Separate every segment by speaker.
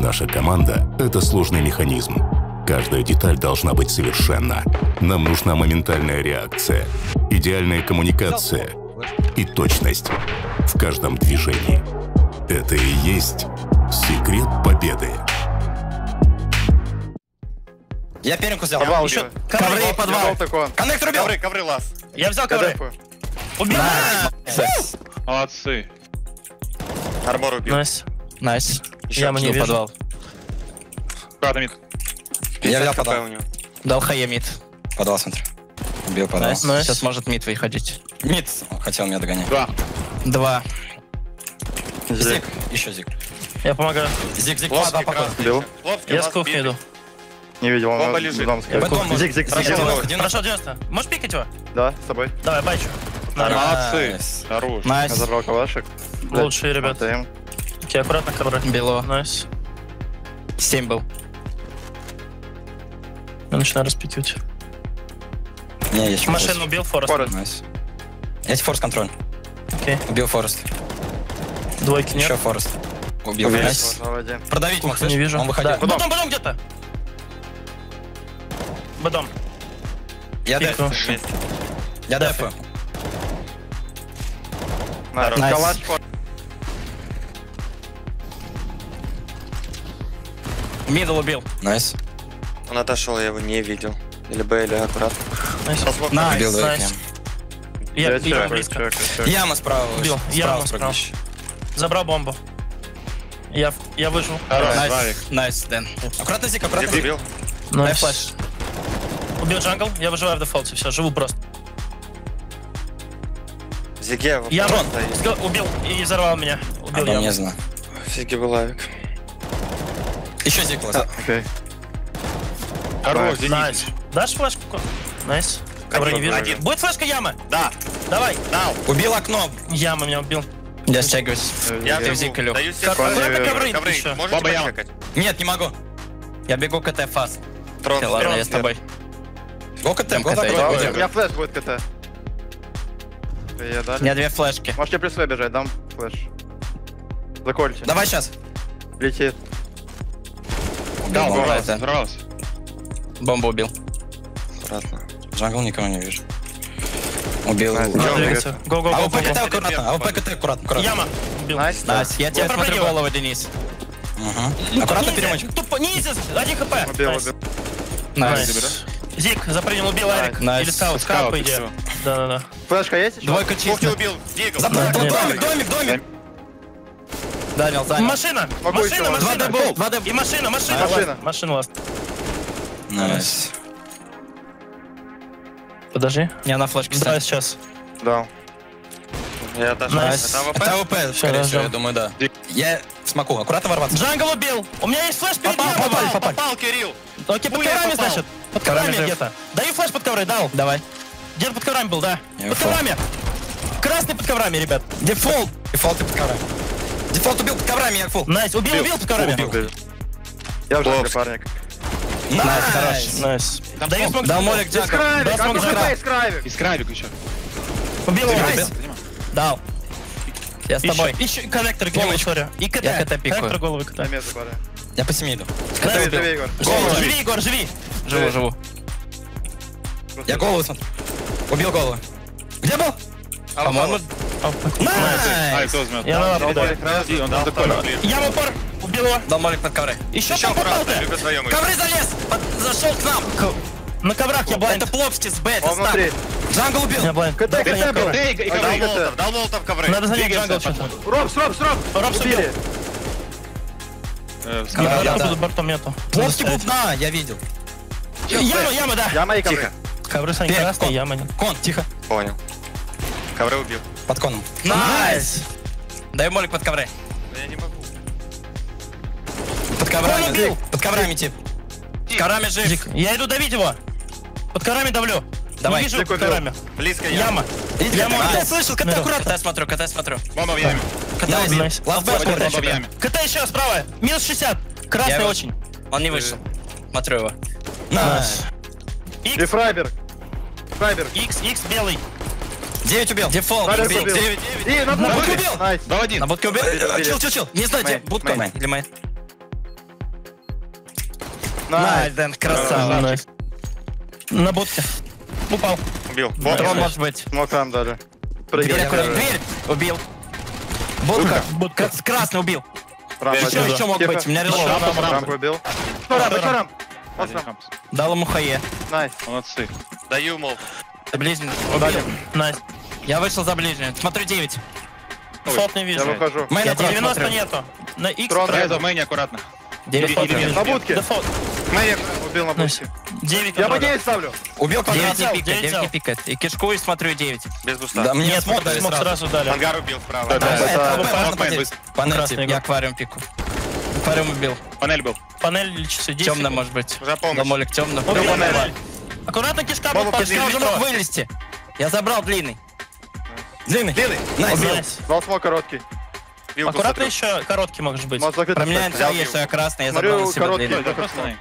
Speaker 1: Наша команда — это сложный механизм. Каждая деталь должна быть совершенна. Нам нужна моментальная реакция, идеальная коммуникация и точность в каждом движении. Это и есть секрет победы.
Speaker 2: Я перемку взял.
Speaker 3: Подвал
Speaker 2: Еще
Speaker 3: убил.
Speaker 2: ковры и подвал. Коннектор убил.
Speaker 3: Ковры, лаз.
Speaker 2: Я взял ковры. Убил.
Speaker 4: Молодцы.
Speaker 3: Армор убил.
Speaker 2: Найс.
Speaker 3: Я
Speaker 2: не вижу.
Speaker 5: Подвал.
Speaker 4: Правда, мид.
Speaker 2: Я взял
Speaker 3: КП
Speaker 2: подвал.
Speaker 3: у него.
Speaker 2: Дал хае мид.
Speaker 5: Подвал, смотри. Убил подвал.
Speaker 2: Сейчас может мид выходить.
Speaker 5: Мид хотел меня догонять.
Speaker 2: 2.
Speaker 5: Зиг. Еще зиг.
Speaker 2: Я помогаю.
Speaker 5: Зиг.
Speaker 3: Плоский красный.
Speaker 6: Бил.
Speaker 3: Плоский
Speaker 2: Я
Speaker 3: лаз
Speaker 2: с кухни
Speaker 3: били.
Speaker 2: иду.
Speaker 6: Не видел, он
Speaker 3: Бомба лежит.
Speaker 6: Зиг.
Speaker 2: Хорошо, 90. Можешь пикать его?
Speaker 6: Да, с тобой.
Speaker 2: Давай, байчу.
Speaker 4: Молодцы. Хорош.
Speaker 2: Найс.
Speaker 6: Разорвал калашек.
Speaker 2: Лучшие ребята.
Speaker 6: АТМ.
Speaker 2: Окей, аккуратно ковры. Бело. Найс. 7 был. Я начинаю распикивать.
Speaker 5: Не, есть
Speaker 2: Машину убил, Форест.
Speaker 5: Найс. Есть форс контроль.
Speaker 2: Окей.
Speaker 5: Убил Форест.
Speaker 2: Двойки нет.
Speaker 5: Еще Форест. Убил. Найс.
Speaker 6: Заводи.
Speaker 5: Продавить мог,
Speaker 2: Кухню не вижу.
Speaker 5: Он выходил.
Speaker 2: Да. Бадом где-то. Бадом.
Speaker 5: Я
Speaker 2: Пикну.
Speaker 5: деф.
Speaker 3: Вместе.
Speaker 5: Я дефу.
Speaker 6: Найс.
Speaker 2: Найс.
Speaker 6: Калаш.
Speaker 2: Мидл убил.
Speaker 5: Найс.
Speaker 3: Он отошел, я его не видел. Или Б, или аккуратно.
Speaker 2: Найс.
Speaker 5: Найс. Убил
Speaker 2: Найс.
Speaker 5: двоих.
Speaker 2: Я
Speaker 6: чекаю,
Speaker 2: близко.
Speaker 6: чекаю.
Speaker 5: Яма справа.
Speaker 2: Убил. Яма справа.
Speaker 5: спрыгнешь.
Speaker 2: Забрал бомбу. Я выжил.
Speaker 5: Найс. Найс, Дэн. Аккуратно зиг, аккуратно
Speaker 3: Зиг
Speaker 5: зиг.
Speaker 3: убил.
Speaker 2: Дай флеш. Убил джангл, я выживаю в дефолте, все, живу просто.
Speaker 3: Зиге.
Speaker 2: Я
Speaker 3: стоит.
Speaker 2: убил и взорвал меня. Убил
Speaker 5: Не
Speaker 2: яму.
Speaker 5: знаю.
Speaker 3: Зиге был авик.
Speaker 5: Еще зиг лаз.
Speaker 6: Окей.
Speaker 4: Хорош,
Speaker 2: Найс. Дашь флешку? Найс. Ковры не вижу.
Speaker 3: Один.
Speaker 2: Будет флешка яма?
Speaker 3: Да.
Speaker 2: Давай.
Speaker 3: Дал.
Speaker 5: Убил окно.
Speaker 2: Яма меня убил.
Speaker 5: Я стягиваюсь.
Speaker 3: Я
Speaker 2: Ты
Speaker 3: живу.
Speaker 2: зиг, Илюх.
Speaker 3: Даю себе
Speaker 2: Аккуратно
Speaker 6: Ковры,
Speaker 2: ковры
Speaker 3: ковры.
Speaker 2: еще.
Speaker 3: Можете
Speaker 4: Баба яма.
Speaker 3: почекать?
Speaker 5: Нет, не могу. Я бегу КТ фаст.
Speaker 3: Трон.
Speaker 2: Ладно, я с тобой.
Speaker 5: Го КТ, го
Speaker 2: КТ,
Speaker 5: КТ.
Speaker 2: я
Speaker 6: У
Speaker 2: буду.
Speaker 6: меня флеш будет КТ. Я
Speaker 2: У
Speaker 6: дали.
Speaker 2: меня 2 флешки.
Speaker 6: Можете при свой бежать, дам флеш. Закольте.
Speaker 5: Давай сейчас.
Speaker 6: Летит.
Speaker 5: Дал,
Speaker 4: Взорвался, взорвался.
Speaker 2: Бомбу убил.
Speaker 3: Аккуратно.
Speaker 5: Джангл никого не вижу. Убил.
Speaker 6: Найс.
Speaker 2: Двигайся. Го.
Speaker 5: АВП КТ аккуратно, АВП КТ аккуратно.
Speaker 2: Яма. Убил.
Speaker 6: Найс.
Speaker 2: Найс. Я тебе смотрю голову, Денис.
Speaker 5: Аккуратно перемочь.
Speaker 2: Тупо, низис, 1 хп.
Speaker 6: Убил.
Speaker 2: Найс. Зиг, запринял, убил Арик.
Speaker 6: Найс.
Speaker 2: Или скаут, скаут, по идее. Да.
Speaker 6: Флешка есть еще?
Speaker 2: Двойка
Speaker 3: Кухню
Speaker 2: чисто.
Speaker 3: убил. Дигл.
Speaker 5: Домик.
Speaker 2: Занял. Машина.
Speaker 6: Могу еще
Speaker 2: Машина.
Speaker 6: лаз.
Speaker 2: 2 дебол. И машина.
Speaker 6: Машина.
Speaker 2: Машина ласт.
Speaker 5: Найс.
Speaker 2: Подожди.
Speaker 5: Я на флешке
Speaker 2: Да,
Speaker 5: ставлю.
Speaker 2: сейчас.
Speaker 6: Да.
Speaker 3: Я отошел.
Speaker 2: Найс.
Speaker 3: Это АВП?
Speaker 5: Это АВП, скорее всего,
Speaker 2: ждем.
Speaker 5: я думаю, да. Я смогу. Аккуратно ворваться.
Speaker 2: Джангл убил. У меня есть флеш перед ним.
Speaker 3: Попал, Кирилл.
Speaker 2: Окей, под
Speaker 3: Пуля
Speaker 2: коврами,
Speaker 3: попал.
Speaker 2: значит. Под
Speaker 5: Коврами
Speaker 2: коврами
Speaker 5: жив.
Speaker 2: где-то. Даю флеш под ковры, дал. Давай. Где-то под коврами был, да.
Speaker 5: Я
Speaker 2: Под
Speaker 5: ушел.
Speaker 2: коврами. Красный под коврами, ребят.
Speaker 5: Дефолт. Дефолт и под коврами. Дефолт убил под коврами, я фул.
Speaker 2: Найс. Убил под коврами.
Speaker 6: Убил. Я в жанре, парник.
Speaker 2: Найс, хорош.
Speaker 5: Найс.
Speaker 2: Найс. Даю смог.
Speaker 5: Дал молик Джаков.
Speaker 6: Скрайвик,
Speaker 2: Да, смог
Speaker 6: как
Speaker 2: скрайв.
Speaker 6: из Скрайвик.
Speaker 4: И скрайбик еще.
Speaker 2: Убил его.
Speaker 5: Найс. Дал. Я с тобой.
Speaker 2: Еще коннектор головы,
Speaker 5: Темочку.
Speaker 2: сори. И КТ.
Speaker 5: Я КТ пикаю.
Speaker 2: Коннектор головы КТ.
Speaker 6: На место, парень.
Speaker 5: Я по семье иду.
Speaker 2: Найс.
Speaker 6: Живи, Егор.
Speaker 2: Живи, Егор, живи. Живу.
Speaker 5: Я голову смотрю. Убил голову. Где был?
Speaker 2: По-моему.
Speaker 4: Ай, кто возьмет?
Speaker 2: Я на лапу
Speaker 6: Дал
Speaker 2: даю.
Speaker 6: молик раз.
Speaker 4: И он там такой.
Speaker 2: Я в упор. Убил его.
Speaker 5: Дал молик под ковры.
Speaker 2: Еще
Speaker 3: Еще
Speaker 2: там попал
Speaker 3: аккуратно.
Speaker 2: ты.
Speaker 3: Любят вдвоем.
Speaker 5: Ковры залез! Зашел к нам!
Speaker 2: На коврах я блайнд.
Speaker 5: Это Пловский с Б, это
Speaker 6: Он внутри.
Speaker 5: став. Джангл
Speaker 2: Я
Speaker 5: убил!
Speaker 2: блайнд.
Speaker 6: КТ был.
Speaker 3: Дал молотов ковры.
Speaker 2: Надо занять
Speaker 4: Двигаемся,
Speaker 2: джангл что-то.
Speaker 6: Робс.
Speaker 2: Убили. Я
Speaker 5: да.
Speaker 2: буду бортом нету.
Speaker 5: Пловский бубна, я видел.
Speaker 2: Яма, да.
Speaker 6: Я мои ковры.
Speaker 3: Тихо.
Speaker 2: Ковры сами
Speaker 5: Вверх,
Speaker 2: красные,
Speaker 5: кон.
Speaker 2: яма нет.
Speaker 5: Кон, тихо.
Speaker 3: Понял. Ковры убил.
Speaker 5: Под коном.
Speaker 2: Найс.
Speaker 5: Дай молик под ковры.
Speaker 3: Я не могу.
Speaker 5: Под
Speaker 2: Кон
Speaker 5: коврами.
Speaker 2: убил.
Speaker 5: Под коврами тип. Под коврами жив.
Speaker 2: Зик, я иду давить его. Под коврами давлю.
Speaker 5: Давай.
Speaker 2: Не вижу
Speaker 6: Зик
Speaker 2: под
Speaker 6: убил.
Speaker 2: коврами.
Speaker 3: Близко
Speaker 2: Яма.
Speaker 5: Яма.
Speaker 2: Найс.
Speaker 5: КТ слышал, КТ
Speaker 2: Миру.
Speaker 5: аккуратно. КТ смотрю.
Speaker 4: Бомба в яме.
Speaker 5: КТ
Speaker 2: Найс,
Speaker 5: убил.
Speaker 2: найс.
Speaker 5: Лав Б,
Speaker 4: Бомба в
Speaker 5: КТ.
Speaker 4: яме.
Speaker 2: КТ еще справа. Минус 60. Красный
Speaker 5: Я
Speaker 2: очень.
Speaker 5: Он не вышел. Смотрю его.
Speaker 2: Найс.
Speaker 6: И
Speaker 2: Икс,
Speaker 6: Фрайберг.
Speaker 2: Икс белый.
Speaker 5: 9 убил. Дефолт.
Speaker 6: Фрайберг убил.
Speaker 5: 9.
Speaker 6: И на
Speaker 5: будку
Speaker 6: будку
Speaker 5: убил.
Speaker 6: Найс.
Speaker 4: Дал один.
Speaker 5: На будке убил.
Speaker 6: Убили.
Speaker 5: Чил. Не знаю, где
Speaker 6: Мейн,
Speaker 5: будка.
Speaker 6: мейн.
Speaker 5: Или мейн. Найс, Дэн, красава.
Speaker 2: Найс. На будке. Упал.
Speaker 3: Убил.
Speaker 2: Дрон может быть.
Speaker 6: Смок там дали.
Speaker 5: Дверь, аккуратно, дверь. Убил. Будка.
Speaker 2: Будка.
Speaker 5: Красный убил.
Speaker 6: Рамп
Speaker 5: Что
Speaker 6: один.
Speaker 5: еще мог
Speaker 6: Тихо.
Speaker 5: быть? У меня релог.
Speaker 6: Рамп убил. Еще рамп.
Speaker 2: Дал ему хае.
Speaker 6: Найс.
Speaker 4: Молодцы.
Speaker 3: Даю, мол.
Speaker 5: Ближний.
Speaker 2: Убили. Найс.
Speaker 5: Я вышел за ближний. Смотрю 9.
Speaker 2: Дефолт не
Speaker 6: Я
Speaker 2: вижу.
Speaker 6: выхожу.
Speaker 5: Мейн аккуратно
Speaker 2: 90
Speaker 5: смотрю.
Speaker 2: нету. На X.
Speaker 6: Трон.
Speaker 4: Райза в мейне аккуратно.
Speaker 5: 9
Speaker 2: Дефолт не вижу.
Speaker 6: На будке.
Speaker 2: Дефолт.
Speaker 6: Мэй убил на
Speaker 2: Найс.
Speaker 6: будке.
Speaker 2: 9
Speaker 6: Я по
Speaker 2: контроля.
Speaker 6: 9 ставлю.
Speaker 5: Убил квадрат,
Speaker 2: 9
Speaker 5: не
Speaker 2: взял,
Speaker 5: пикает,
Speaker 2: 9
Speaker 5: 9 не
Speaker 2: взял.
Speaker 5: пикает. И кишку и смотрю 9.
Speaker 3: Без буста.
Speaker 5: Да, мне
Speaker 2: Нет,
Speaker 5: смог
Speaker 2: смог,
Speaker 5: дали
Speaker 2: смог сразу дали.
Speaker 3: Ангар убил справа.
Speaker 4: Да, да.
Speaker 5: Можно
Speaker 4: Мейн
Speaker 5: поделить. Панель,
Speaker 2: Красный
Speaker 5: тип,
Speaker 2: игрок.
Speaker 5: я аквариум пику. Аквариум убил.
Speaker 4: Панель был.
Speaker 2: Панель или часы? 10
Speaker 5: Темно,
Speaker 2: секунд.
Speaker 5: может быть.
Speaker 3: За помощь.
Speaker 5: Ломолик темно.
Speaker 2: Убил
Speaker 6: панель.
Speaker 2: панель. Аккуратно кишка
Speaker 6: Бомба
Speaker 2: был
Speaker 6: подбил.
Speaker 5: Я уже мог
Speaker 2: метро.
Speaker 5: вылезти. Я забрал длинный. Длинный. Найс.
Speaker 2: Найс.
Speaker 6: Дал смок короткий.
Speaker 3: Бил
Speaker 2: Аккуратно
Speaker 3: бустер.
Speaker 2: еще короткий может быть.
Speaker 6: Может закрыть.
Speaker 5: Про меня
Speaker 3: Взял
Speaker 5: инфа есть, что я красный, я
Speaker 6: Смотрю,
Speaker 5: забрал на себя
Speaker 6: короткий.
Speaker 5: длинный.
Speaker 4: Да, просто мейн.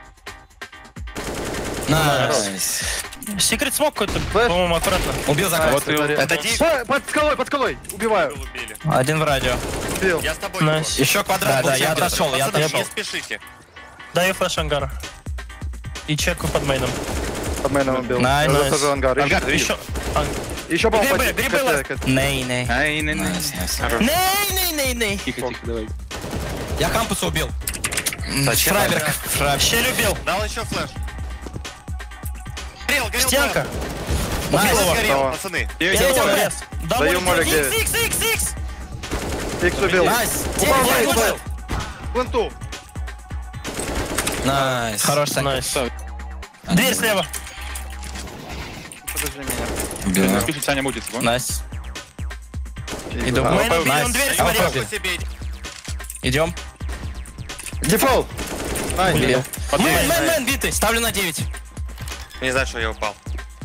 Speaker 5: Найс.
Speaker 2: Секрет смог какой-то,
Speaker 6: Флэш.
Speaker 2: по-моему, аккуратно.
Speaker 5: Убил за
Speaker 4: Вот и-
Speaker 5: Это
Speaker 3: Ди-
Speaker 6: Под скалой. Убиваю.
Speaker 3: Убили.
Speaker 5: один в радио.
Speaker 6: Убил.
Speaker 3: Я с тобой.
Speaker 2: Найс.
Speaker 5: Еще квадрат. Да, я отошел, я
Speaker 3: Пацаны,
Speaker 5: отошел.
Speaker 3: не спешите.
Speaker 2: Даю флеш ангар. И чеку под мейном.
Speaker 6: Под мейном убил.
Speaker 5: Найс.
Speaker 6: Я захожу ангар.
Speaker 4: Ангар, видел?
Speaker 2: Еще.
Speaker 6: Еще бомба.
Speaker 2: Грибы, грибы ласт.
Speaker 5: Ней.
Speaker 4: Ай, не,
Speaker 5: Найс, найс.
Speaker 2: Ней.
Speaker 4: Тихо, тихо, давай.
Speaker 5: Я кампуса убил.
Speaker 3: Зачем?
Speaker 5: Фрайберг.
Speaker 2: Вообще любил.
Speaker 3: Дал еще флеш. Горел.
Speaker 2: Стенка.
Speaker 5: Найс.
Speaker 2: Убил его.
Speaker 3: Горел, пацаны.
Speaker 2: Я
Speaker 5: Девять,
Speaker 2: его
Speaker 5: девять.
Speaker 2: лез. Да,
Speaker 6: Даю молик
Speaker 2: X.
Speaker 6: 9. Икс убил.
Speaker 5: Найс.
Speaker 6: Упал,
Speaker 5: Девять,
Speaker 6: убил.
Speaker 5: девять.
Speaker 6: Пленту.
Speaker 5: Найс. Хорош сайт.
Speaker 2: Найс. Дверь слева.
Speaker 6: Подожди меня.
Speaker 5: Убил.
Speaker 4: Спишет, Саня мутится. вон.
Speaker 5: Найс. Иду.
Speaker 2: Мейн убил,
Speaker 5: Найс.
Speaker 2: он дверь
Speaker 5: А,
Speaker 2: смотрел.
Speaker 5: попил.
Speaker 3: Себе.
Speaker 5: Идем.
Speaker 6: Дефолт. Найс.
Speaker 5: Убил.
Speaker 2: Под дверь.
Speaker 5: Мэн, битый. Ставлю на 9.
Speaker 3: Не знаю, что я упал.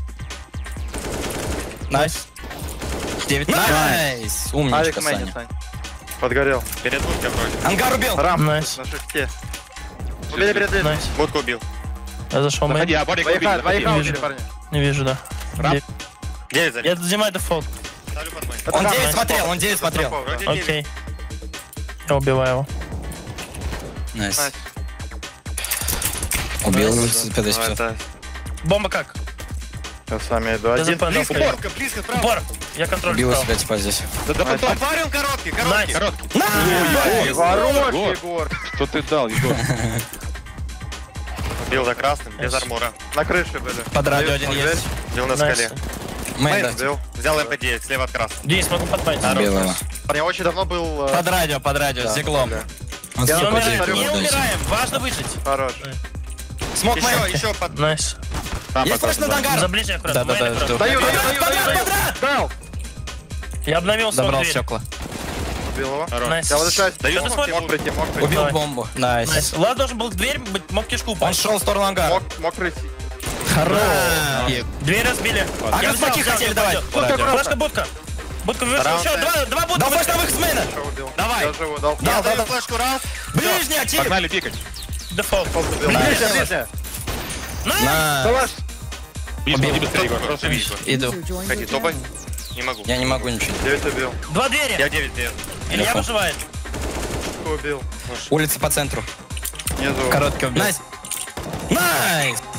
Speaker 5: Найс. 9. Найс. Умничка,
Speaker 6: Авик мейн,
Speaker 5: Саня.
Speaker 6: Сань. Подгорел.
Speaker 3: Перед будкой вроде.
Speaker 5: Ангар убил.
Speaker 6: Рамп
Speaker 2: Найс.
Speaker 6: на шифте. Убили перед дверью.
Speaker 2: Найс.
Speaker 3: Будку убил.
Speaker 2: Я зашел
Speaker 4: Заходи,
Speaker 2: мейн.
Speaker 4: а Борик убили,
Speaker 6: Поехали,
Speaker 4: заходи.
Speaker 6: поехали,
Speaker 2: Вижу.
Speaker 6: парни.
Speaker 2: Не вижу, да.
Speaker 4: Раб.
Speaker 3: 9 залез.
Speaker 2: Я занимаю дефолт.
Speaker 3: Ставлю под мейн.
Speaker 5: Он
Speaker 6: Рамп.
Speaker 5: 9 смотрел, он 9 смотрел.
Speaker 3: Вроде 9.
Speaker 2: Окей. Я убиваю его.
Speaker 5: Найс.
Speaker 6: Найс.
Speaker 5: Убил.
Speaker 3: Ну,
Speaker 5: 55.
Speaker 3: это...
Speaker 2: Бомба как?
Speaker 6: Я с вами иду.
Speaker 2: Я
Speaker 6: Один.
Speaker 2: запомнил.
Speaker 3: Близко, близко, справа.
Speaker 2: Упор. Я контроль
Speaker 5: Убил
Speaker 2: справа.
Speaker 5: себя типа здесь.
Speaker 4: Да, да, потом.
Speaker 3: Аквариум короткий,
Speaker 2: Найс.
Speaker 3: короткий.
Speaker 4: Короткий.
Speaker 6: Хорош,
Speaker 4: Егор.
Speaker 6: Егор.
Speaker 4: Что ты дал, Егор?
Speaker 3: Убил за красным, без армора.
Speaker 6: На крыше были.
Speaker 5: Под радио
Speaker 6: Дают
Speaker 5: один
Speaker 6: смог
Speaker 5: есть.
Speaker 3: Убил на
Speaker 2: Найс.
Speaker 3: скале.
Speaker 5: Мейн, да.
Speaker 6: Убил.
Speaker 3: Взял МП-9, слева от красного.
Speaker 2: Здесь могу подпасть.
Speaker 5: Убил его.
Speaker 6: Парни, очень давно был...
Speaker 5: Под радио, с зиглом.
Speaker 6: да.
Speaker 5: Он
Speaker 6: Я
Speaker 2: Не
Speaker 5: сука,
Speaker 6: умираю,
Speaker 2: умираем,
Speaker 5: дает,
Speaker 2: не
Speaker 5: дает.
Speaker 2: умираем. Важно выжить.
Speaker 6: Хорош.
Speaker 5: Смог Мейн.
Speaker 3: Еще под...
Speaker 2: Найс.
Speaker 5: Есть флеш над ангаром?
Speaker 2: За ближний аккуратно.
Speaker 5: Да-да-да,
Speaker 2: Мейн аккуратно.
Speaker 5: жду.
Speaker 6: Даю. Дал.
Speaker 2: Я обновил свой
Speaker 5: Забрал
Speaker 2: дверь.
Speaker 5: стекла.
Speaker 6: Убил его.
Speaker 2: Найс.
Speaker 6: Я возвращаюсь.
Speaker 3: Даю
Speaker 2: Что ты
Speaker 3: смог,
Speaker 2: смотришь?
Speaker 6: Мог прийти, мог прийти.
Speaker 5: Убил
Speaker 2: Давай.
Speaker 5: бомбу.
Speaker 2: Найс.
Speaker 5: Найс.
Speaker 2: Лад должен был дверь, мог кишку
Speaker 5: Он
Speaker 2: упасть.
Speaker 5: шел в сторону ангара.
Speaker 6: Мог прийти.
Speaker 5: Хорош.
Speaker 2: Дверь разбили.
Speaker 5: А
Speaker 2: Я
Speaker 5: как смоки
Speaker 2: взял,
Speaker 5: хотели
Speaker 2: взял,
Speaker 5: давать?
Speaker 2: взял.
Speaker 5: Радио.
Speaker 2: Флешка, будка. Будка вышел.
Speaker 3: Раунд
Speaker 2: Еще
Speaker 3: пять.
Speaker 2: два будка.
Speaker 5: Да флеш на выход с мейна.
Speaker 6: Что убил?
Speaker 5: Давай.
Speaker 6: Я живу, дал.
Speaker 3: Я
Speaker 5: да,
Speaker 3: даю
Speaker 5: да.
Speaker 3: флешку раз.
Speaker 5: Ближняя, тип.
Speaker 4: Погнали пикать.
Speaker 2: Дефолт.
Speaker 6: Убил.
Speaker 5: Найс.
Speaker 6: Ближняя, ближняя.
Speaker 5: На.
Speaker 6: Калаш.
Speaker 4: Близко, иди быстрее, Егор. Просто видишь.
Speaker 5: Иду.
Speaker 3: Ходи, топай. Не могу.
Speaker 5: Я не могу ничего.
Speaker 6: 9 убил.
Speaker 2: Два двери.
Speaker 3: Я 9 бьет.
Speaker 2: Илья
Speaker 5: Легко.
Speaker 2: выживает.
Speaker 6: Убил.
Speaker 5: Улица по центру.
Speaker 6: Внизу.
Speaker 5: Короткий убил. Найс. Найс.